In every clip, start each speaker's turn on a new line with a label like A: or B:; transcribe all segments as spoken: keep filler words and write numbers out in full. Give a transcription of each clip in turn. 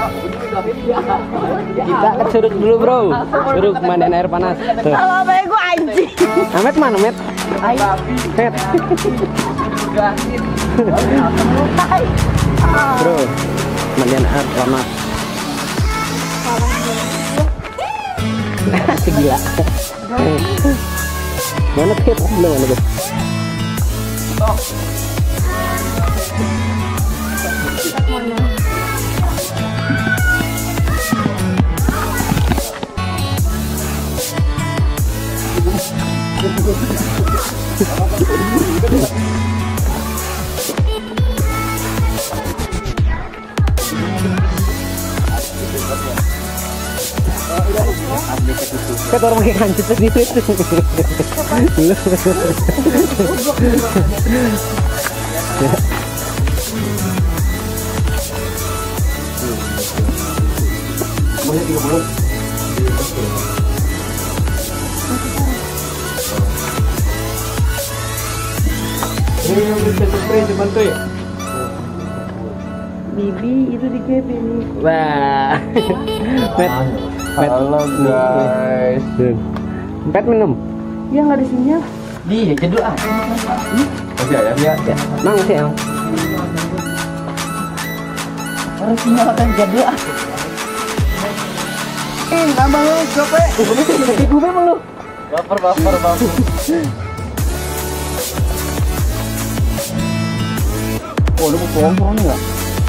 A: Kita ke curug dulu bro, curug mandian air panas.
B: Kalau bego anjing.
A: Amet mana Met? Met. Bro, mandian air panas. Segila. Mana Pet? Belum mana Pet? Kan orang pakai kancet tadi itu. Boleh tiga puluh. Ini yang bisa spray cuman tuh ya.
B: Bibi itu di K P nih.
A: Wah. Pet. Pet.
C: Halo guys.
A: Pet minum.
B: Ya nggak ada sinyal.
A: Di jadul ah.
C: Masih ya?
A: Ya, ya. Mang sih yang.
B: Harus sinyal kan jadul ah.
C: Eh, nambah lu, gope.
B: Gue memang lu.
C: Baper, baper, baper.
A: Oh, lu mau pohon-pohon nggak?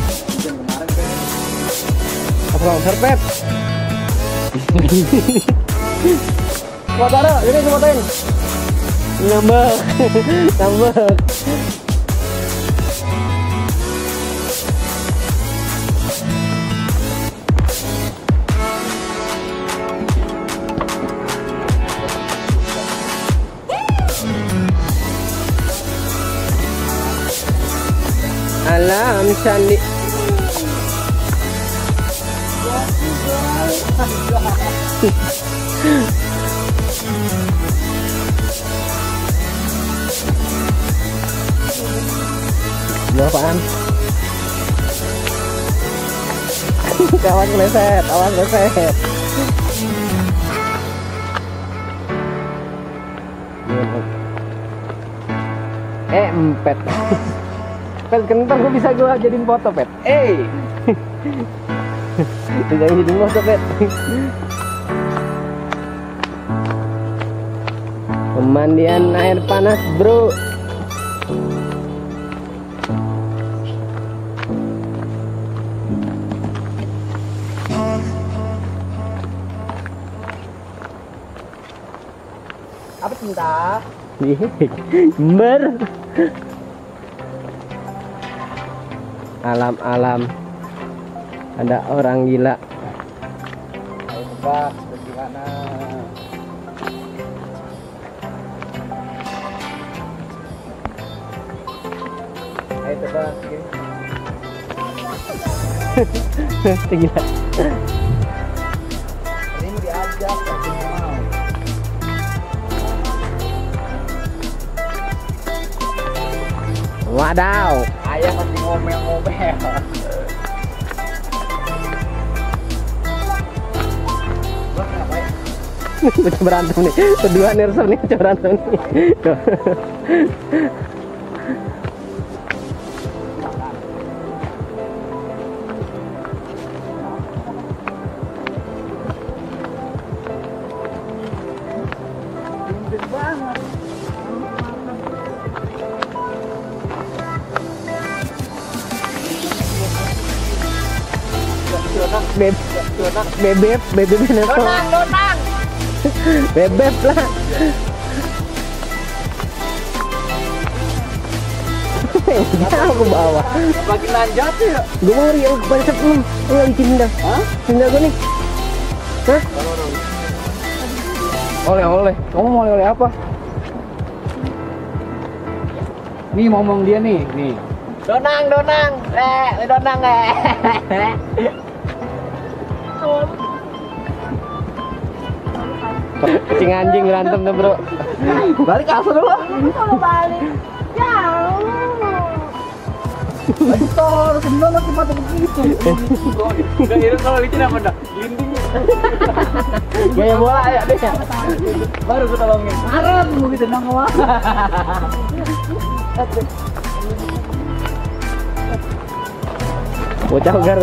A: Apa lo serpet? Coba taruh, ini coba tain. Ngambek, ngambek. Alam Sandi. Ini apaan? Kawan keleset, awas keleset. Eh, empet. Pet, kentar gue bisa gue jadiin foto, Pet. Eh, bisa jadiin foto, Pet. Pemandian air panas, bro.
B: Apa cinta?
A: Ber. Alam-alam ada orang gila.
C: Ayo tebak, bagaimana? Ayo tebak,
A: Gila.
C: ini mau diajak, tapi nggak mau.
A: Wadaw.
C: Ayah masih ngomel-ngomel.
A: Baca berantem nih, kedua nersom nih, baca berantem nih. Beb, bebek, bebek nersom.
B: Donang, donang.
A: Bebek lah. Jauh ke bawah.
C: Bagi lanjut ya.
A: Gue mau riang ke balik belum? Enggak licin dah.
C: Hah?
A: Tinggal gue nih. Hah?
C: Oleh-oleh. Kamu mau oleh-oleh apa? Nih ngomong dia nih, nih.
B: Donang, donang. Eh, donang eh.
A: Kucing anjing berantem tuh bro.
C: Balik apa dulu?
B: Kalau balik jauh.
C: Aduh tol, sebenarnya masih mati begitu. Enggak irit kalau licin apa dah? Linding.
A: Gaya bola ya deh.
C: Baru gue tolongin. Arep mau gitu nang wah.
A: Bocah ugar.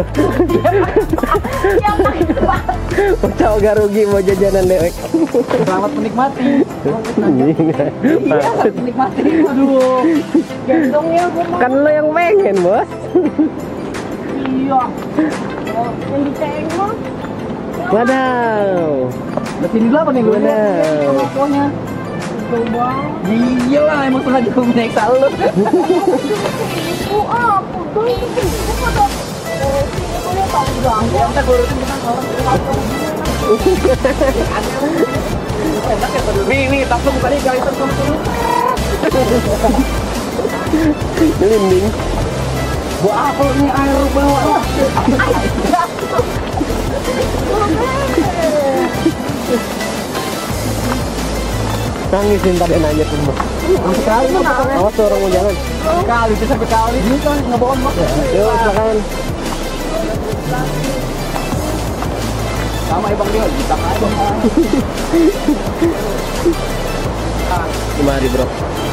A: Bocah ugar rugi mau jajanan dewek.
C: Selamat menikmati.
A: Maksud.
C: Menikmati. Aduh.
B: Gendong ya gue mau.
A: Kan lo yang pengen, Bos.
B: Iya. Yang diceng mah.
A: Wadaw.
C: Di sini dulu apa nih lu?
A: Wadaw.
C: Pokoknya.
B: Coba.
C: Iya lah, emang sengaja gue menyiksa lu.
B: Ibu aku dong. Ibu dong. Boleh paling gampang.
C: Ya kita gurutin kita orang. Enak ya tadi. Nih nih, tak buka nih guys, terus terus.
A: Linding.
C: Buat apa ini air bawa lah.
A: Nangisin tadi nanya tuh, Bos.
C: Sekali
A: Awas tuh orang mau jalan.
C: kali bisa sampai kali ini kan ngebohong mak.
A: Yuk, silakan.
C: Sama Bang Dio, kita aja.
A: Kemari, Bro.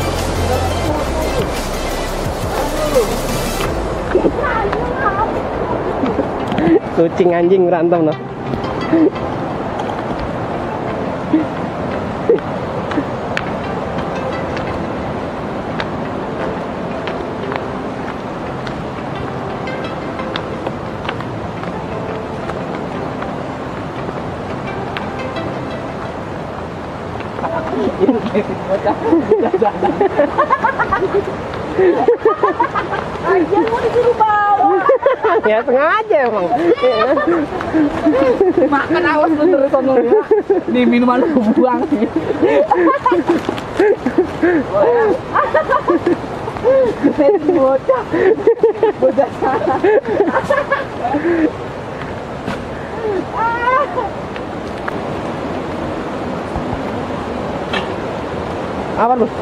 A: Kucing anjing berantem loh.
B: Aja mau disuruh bawa.
A: Ya sengaja emang.
C: Makan awas lu terus sono ya. Nih minuman lu buang nih.
B: Bocah. Bocah salah.
A: Apa lu?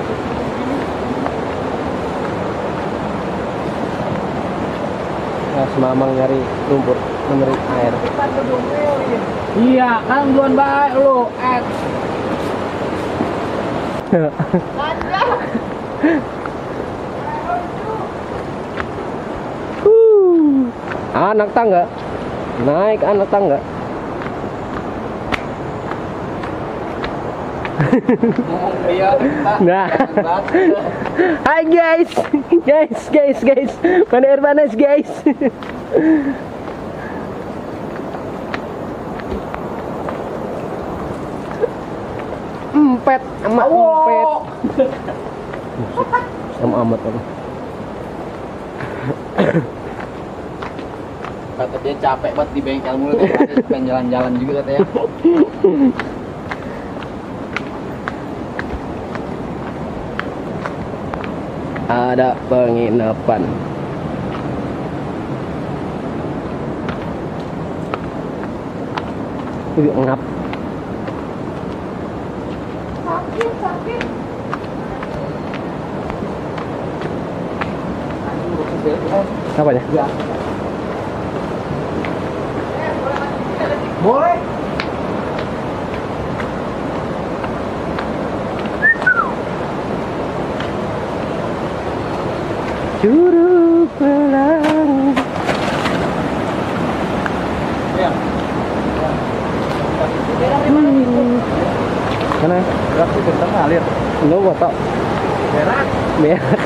A: Nah, semamang nyari lumpur, nyari air.
C: Iya, kan duluan baik lu. Eh.
A: Huh. Anak tangga. Naik anak tangga.
C: Iya,
A: Nah. Hai guys. Guys, guys, guys. Mana air panas, guys? Empet, emak empet. Sama amat apa?
C: Kata dia capek banget di bengkel mulu, dia pengen jalan-jalan juga katanya.
A: Ada penginapan. Yuk ngap.
B: Sakit, sakit.
A: Apa ya?
C: Ya. Boleh.
A: Curug pelangi.
C: Ya.
A: Hmm. Mana?
C: Berarti bentang ngalir.
A: Lu foto.
C: Berak.
A: Berak.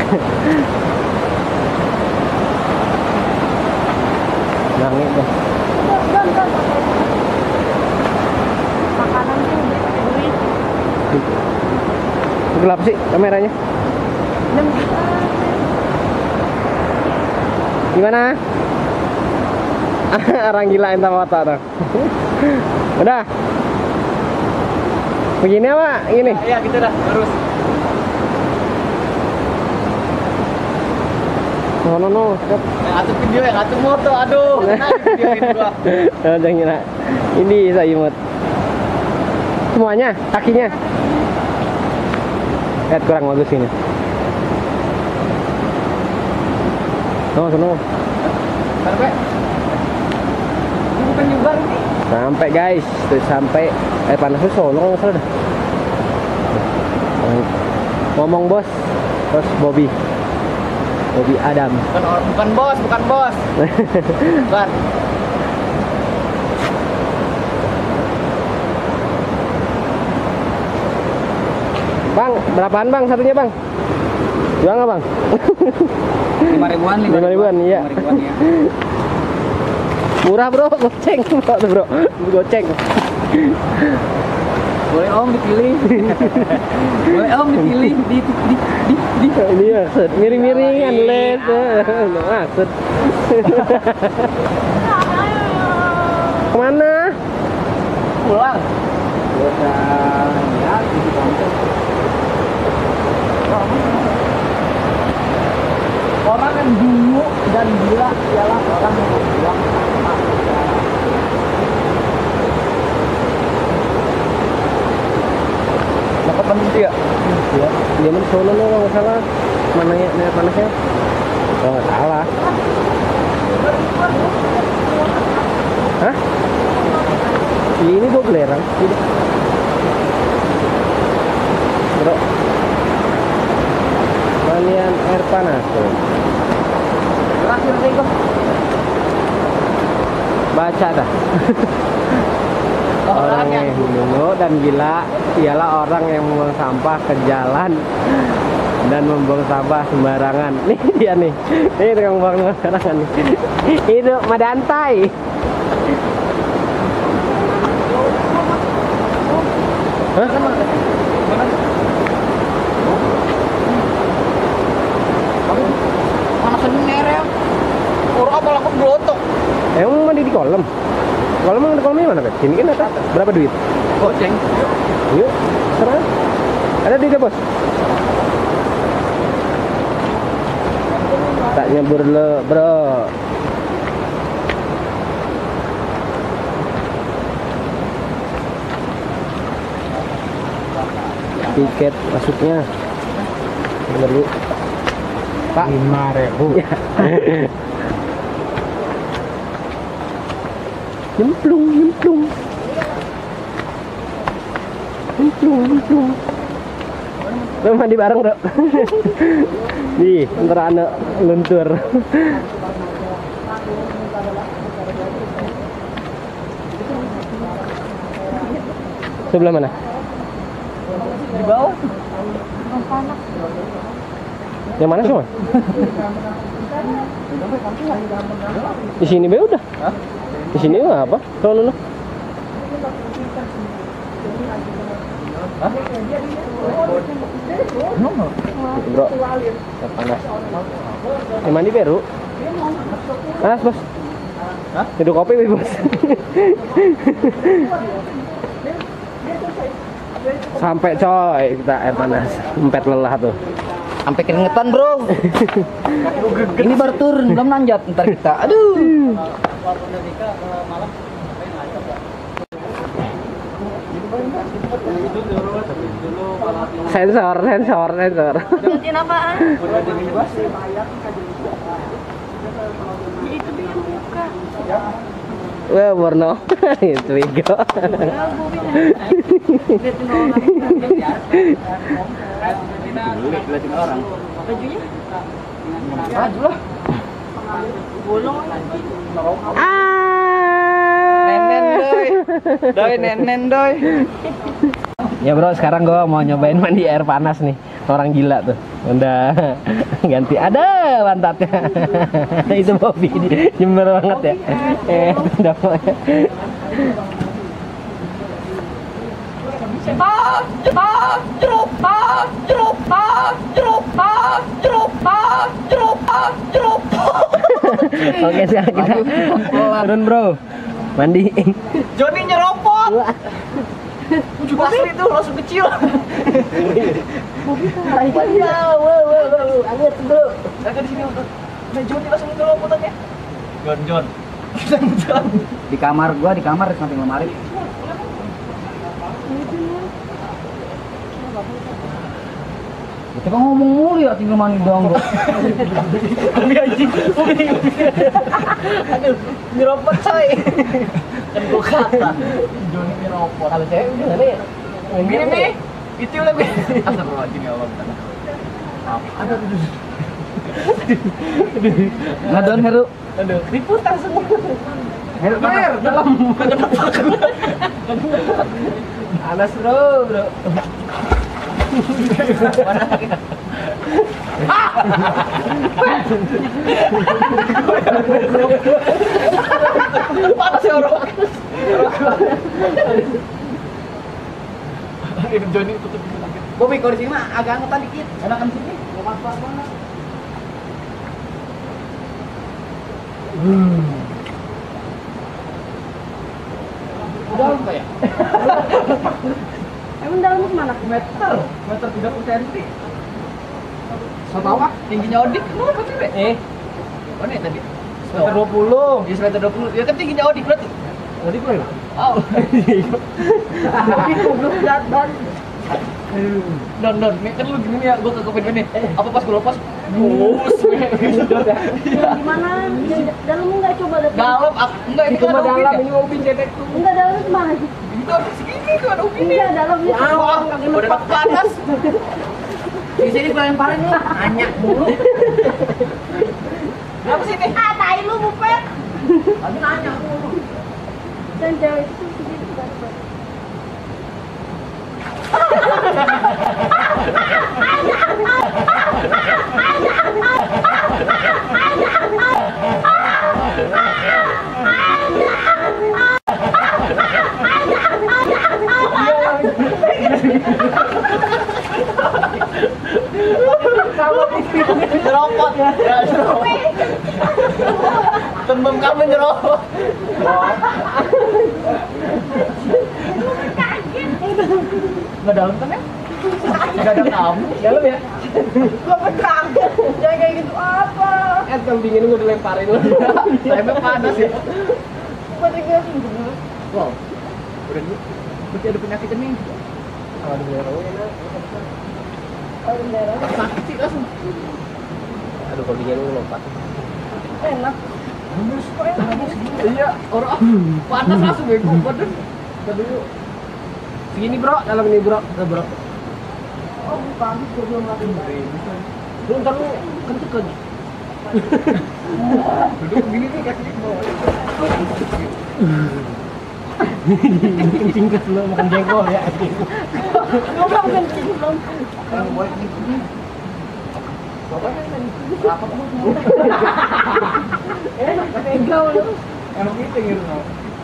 A: Nangis deh.
B: Dan, dan. Makanan tuh pakai duit.
A: Gelap sih kameranya.
B: enam juta.
A: Gimana? Orang gila entah foto dong. Udah. Begini apa? Gini.
C: Iya, gitu dah, terus.
A: No no no. Stop.
C: Yang atuh video, yang atuh moto, aduh. Nah, videoin gua.
A: Udah gila. Ini saya imut. Semuanya, kakinya. Lihat kurang bagus ini. No, sono.
C: Sampai. Ini bukan juga ini.
A: Sampai guys, tuh sampai air panasnya Solo nggak salah dah. Ngomong bos, bos Bobby, Bobby Adam.
C: Bukan, or- bukan bos, bukan bos. Bukan.
A: Bang, berapaan bang satunya bang? Jual nggak bang?
C: Lima ribuan,
A: Lima ribuan, iya.
C: Lima ribuan ya.
A: Murah bro, goceng bro, bro. Goceng.
C: Boleh om dipilih. Boleh om dipilih di di di di.
A: Ini maksud, miring-miringan les. Nggak maksud. Kemana?
C: Pulang. Udah ya, di kantor. Orang yang dulu dan gila ialah orang yang membuang sampah. Dapat penting ya?
A: Ya, dia mana Solo lo nggak salah. Mana ya, air panasnya? Oh nggak salah. Hah? Ini gue belerang. Ini. Bro. Kalian air panas tuh.
C: Terakhir deh kok.
A: Baca dah.
C: Orang
A: Orang
C: yang
A: yang dulu dan gila ialah orang yang membuang sampah ke jalan dan membuang sampah sembarangan. Nih dia nih. Ini tukang buang sembarangan nih. Itu Madantai. Hah?
C: mana sener ya? Orang apa laku blotok?
A: Emang mandi di kolam? Kolam di kolamnya mana bet? Sini kan atas. Berapa duit?
C: Goceng.
A: Yuk, serang. Ada tiga bos. Tak nyebur le bro. Tiket masuknya dulu Pak
C: Lima ribu.
A: ya. Nyemplung nyemplung nyemplung nyemplung lo mandi bareng bro. Nih antara anak luntur. Sebelah mana?
C: Di bawah.
A: Yang mana semua? Di sini be udah. Di sini mah apa? Kalau lu. Bro, panas. Yang mandi baru? Panas bos.
C: Hah?
A: Hidup kopi be bos. Sampai coy kita air panas, empet lelah tuh.
C: Sampai keringetan bro. Ini baru turun, belum nanjat ntar kita. Aduh.
A: Sensor, sensor, sensor.
B: Gantiin apaan? Itu dia buka.
A: Wah, Borno. Itu Wigo.
B: Liatin orang.
C: Liatin orang.
B: Bajunya?
C: Baju lah.
B: Bolong.
A: Ah.
C: Nenen doy. Doy nenen doy.
A: Ya bro, sekarang gua mau nyobain mandi air panas nih. Orang gila tuh. Udah ganti. Ada pantatnya. Itu Bobby jember banget ya. Eh, udah mau.
B: Pas, pas, jeruk, pas, jeruk, pas, jeruk, pas, jeruk, pas, jeruk, pas, jeruk.
A: Oke, sekarang kita turun bro. Mandi.
C: Joni nyeropot. Asli tuh langsung kecil.
B: Wow, wow, wow, wow, anget bro.
C: Ada di sini untuk. Nah Joni langsung nyeropotannya. Jon Jon. Jon. Di kamar gua, di kamar di samping lemari. Kita kan ngomong mulu ya, tinggal mandi doang bro.
B: Umi anjing, umi, umi. Aduh, nyerobot coy. Kan gua kata, Joni nyerobot.
A: Kalau saya udah nggak nih.
B: Gini nih, itu lah gue. Astagfirullahaladzim ya Allah. Aduh, aduh.
C: Ngadon Heru.
B: Aduh, diputar semua.
C: Heru air dalam.
A: Panas bro, bro.
B: Panas ya orang. Ini Joni tutup dulu.
C: Bobi kalau di sini mah agak angetan dikit. Enakan sini. Enggak pas-pas banget.
B: Dalam kayak.
D: Emang dalamnya kemana?
B: Meter, meter tiga puluh sentimeter. Saya tahu ah, tingginya Odik. Kenapa sih, Be?
A: Eh,
B: Mana ya tadi?
A: meter dua puluh.
B: Ya, semeter dua puluh. Ya kan tingginya Odik berarti.
A: Tadi gue.
B: Oh.
D: Tapi goblok dan
B: Don, don, nih kan lu gini nih ya, gua kekepin nih. Apa pas gua lepas? Bus, sedot ya.
D: gimana? Dalamnya nggak coba lihat.
B: Dalam, ak- enggak ini
A: Itu
B: kan
A: mah
B: ada
A: dalam,
B: ubin
A: ini
B: ya.
A: ubin cetek tuh.
D: Enggak dalamnya kemana sih?
B: Itu ada segini tuh ada ubin
D: Enggak
B: ya.
D: dalamnya.
B: Wah, udah panas.
C: Di sini gua lemparin lu. Nanya mulu.
B: Apa sih ini?
D: Ah, tai lu Bupet.
C: Lagi nanya mulu.
D: Dan cewek itu segitu kan.
B: Nyerobot. Ya, nyerobot. Tembem kamu nyerobot. Nggak dalam kan ya? Nggak ada kamu.
A: Dalam ya?
D: Gua kaget. Jangan kayak gitu apa?
A: Eh, kambingin gue dilemparin lu.
B: Saya emang panas ya.
D: Gua tinggal sini.
B: Wow. Udah dulu. Berarti ada penyakit ini.
A: Kalau di daerah enak.
D: Oh, beneran.
B: Sakit sih langsung.
A: Aduh, kambingin lu lompat.
D: Enak.
B: Bus kok enak. Iya, orang panas langsung bego badan.
A: Kita dulu. Segini bro, dalam ini bro. Nah, bro.
D: Oh, bukan. Gua belum lagi.
A: Lu ntar lu kentut lagi.
B: Duduk begini nih kaki di bawah.
A: Kencing ke lu makan jengkol ya.
D: Gua belum kencing belum.
B: Kalau buat gitu. Bapaknya kan apa kamu?
D: Enak pegang lu.
B: Emang itu gitu.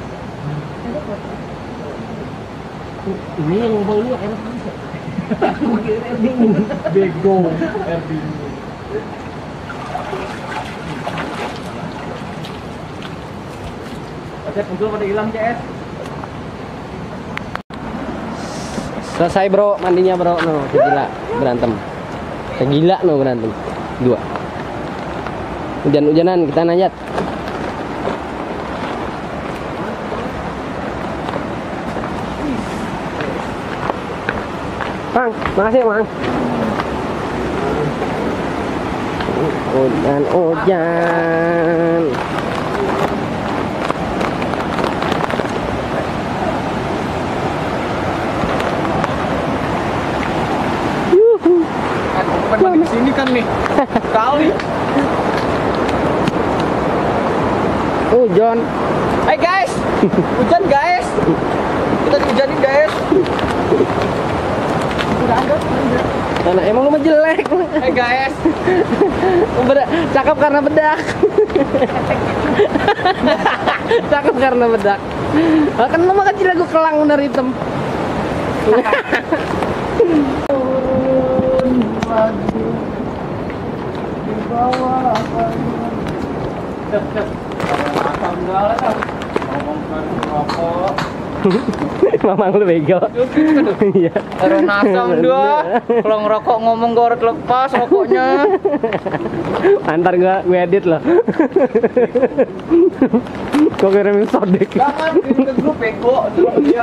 A: Ini yang bau lu enak banget. Aku kira air dingin. Bego, air dingin.
B: Oke, kumpul pada hilang C S.
A: Selesai bro, mandinya bro. No, gila berantem. Gila no berantem. Dua. Hujan-hujanan kita nanjat. Bang, makasih Bang. Hujan-hujan.
B: Bukan mandi di sini kan nih. Kali.
A: Hujan.
B: Hai guys. Hujan guys. Kita dihujanin guys. Udah ada.
A: Karena emang lu mah jelek.
B: Hai guys.
A: Beda, cakep karena bedak. Cakep karena bedak. Lah kan lu mah kecil lagu kelang bener hitam.
B: Turun lagi di bawah apa alhamdulillah ngomong kan rokok.
A: Mamang lu bego. Iya.
B: Taruh nasam dua. Kalau ngerokok ngomong gue harus lepas rokoknya.
A: Antar gua gue edit loh. Kok kirimin sodek.
B: Jangan kirim ke grup bego dulu dia.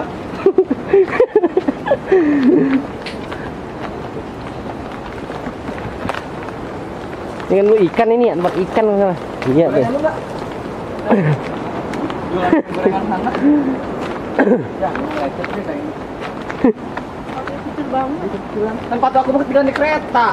A: Ini kan lu ikan ini ya, tempat ikan masalah. Iya tuh.
C: Lu enggak? Jualan gorengan hangat. Ya, lecet sih kayak ini.
D: Kecil banget.
C: Tempat aku mau ketinggalan di kereta.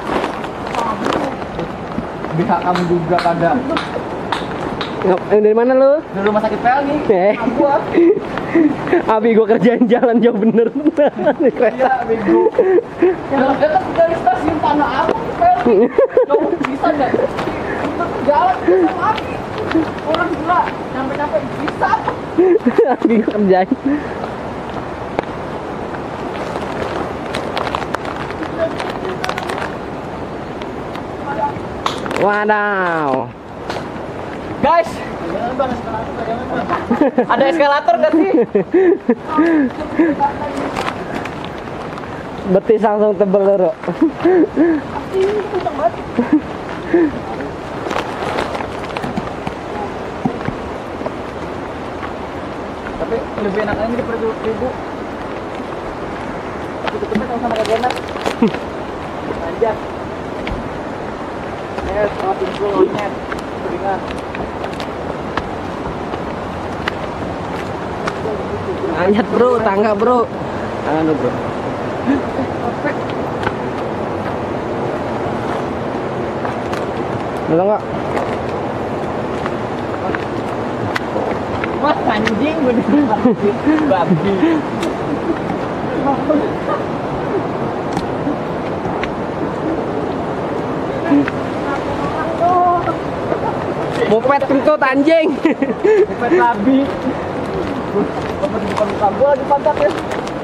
C: Bisa kamu juga pada.
A: Ngap- dari mana lu?
C: Dari rumah sakit Pelni.
A: Eh.
C: Gua.
A: Abi gua kerjain jalan jauh bener. Di kereta.
C: Iya, bego. Jalan dekat dari stasiun Tanah Abang ke Pelni. Jauh bisa enggak? Untuk jalan ke sama Abi. Orang gila, nyampe-nyampe bisa.
A: Abi gua kerjain. Wadaw.
C: Guys, ada eskalator nggak sih?
A: Betis langsung tebel loro.
C: Tapi lebih enak ini daripada dua ribu. Tutupnya sama sama kayak enak. Anjir. Yes, sama pintu lonyet. Ringan.
A: Anjat bro, tangga bro. Anu bro. Belum nggak?
C: Wah, anjing bener. Babi.
A: Moped kentut anjing.
C: Moped babi. Apa di depan muka gua lagi pantat ya?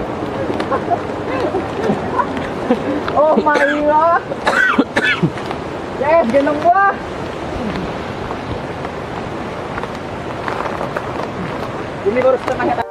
C: Oh my god. Yes, gendong gua. Ini baru setengah ya.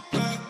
B: back.